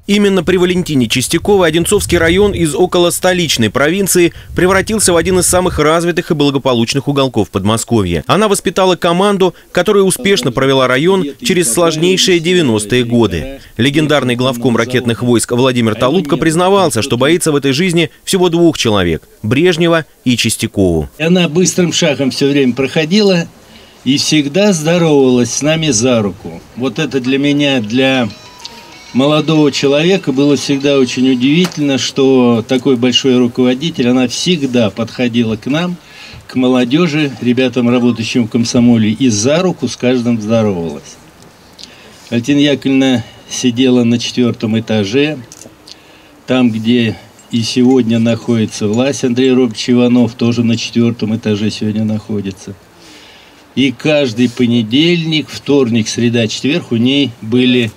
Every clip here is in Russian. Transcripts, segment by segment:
Именно при Валентине Чистяковой Одинцовский район из околостоличной провинции превратился в один из самых развитых и благополучных уголков Подмосковья. Она воспитала команду, которая успешно провела район через сложнейшие 90-е годы. Легендарный главком ракетных войск Владимир Толупко признавался, что боится в этой жизни всего двух человек – Брежнева и Чистякову. Она быстрым шагом все время проходила и всегда здоровалась с нами за руку. Вот это для меня, для молодого человека, было всегда очень удивительно, что такой большой руководитель, она всегда подходила к нам, к молодежи, ребятам, работающим в комсомоле, и за руку с каждым здоровалась. Валентина Яковлевна сидела на 4-м этаже, там, где и сегодня находится власть. Андрей Робертович Иванов тоже на 4-м этаже сегодня находится. И каждый понедельник, вторник, среда, четверг у ней были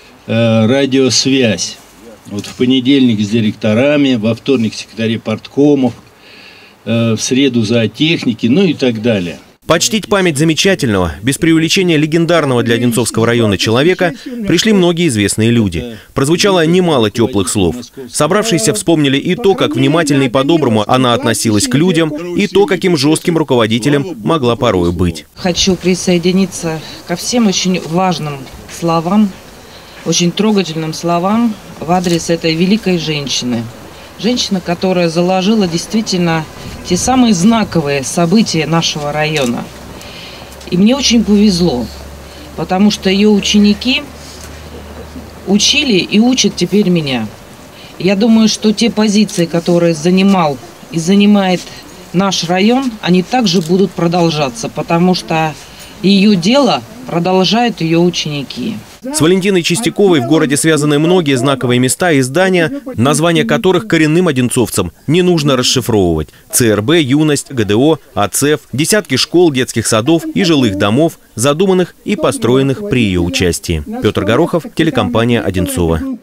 радиосвязь. Вот в понедельник с директорами, во вторник секретари парткомов, в среду зоотехники, ну и так далее. Почтить память замечательного, без преувеличения легендарного для Одинцовского района человека пришли многие известные люди. Прозвучало немало теплых слов. Собравшиеся вспомнили и то, как внимательно и по-доброму она относилась к людям, и то, каким жестким руководителем могла порою быть. Хочу присоединиться ко всем очень важным словам, очень трогательным словам в адрес этой великой женщины. Женщина, которая заложила действительно те самые знаковые события нашего района. И мне очень повезло, потому что ее ученики учили и учат теперь меня. Я думаю, что те позиции, которые занимал и занимает наш район, они также будут продолжаться, потому что ее дело продолжают ее ученики. С Валентиной Чистяковой в городе связаны многие знаковые места и здания, названия которых коренным одинцовцам не нужно расшифровывать. ЦРБ, Юность, ГДО, АЦЕФ, десятки школ, детских садов и жилых домов, задуманных и построенных при ее участии. Петр Горохов, телекомпания «Одинцово».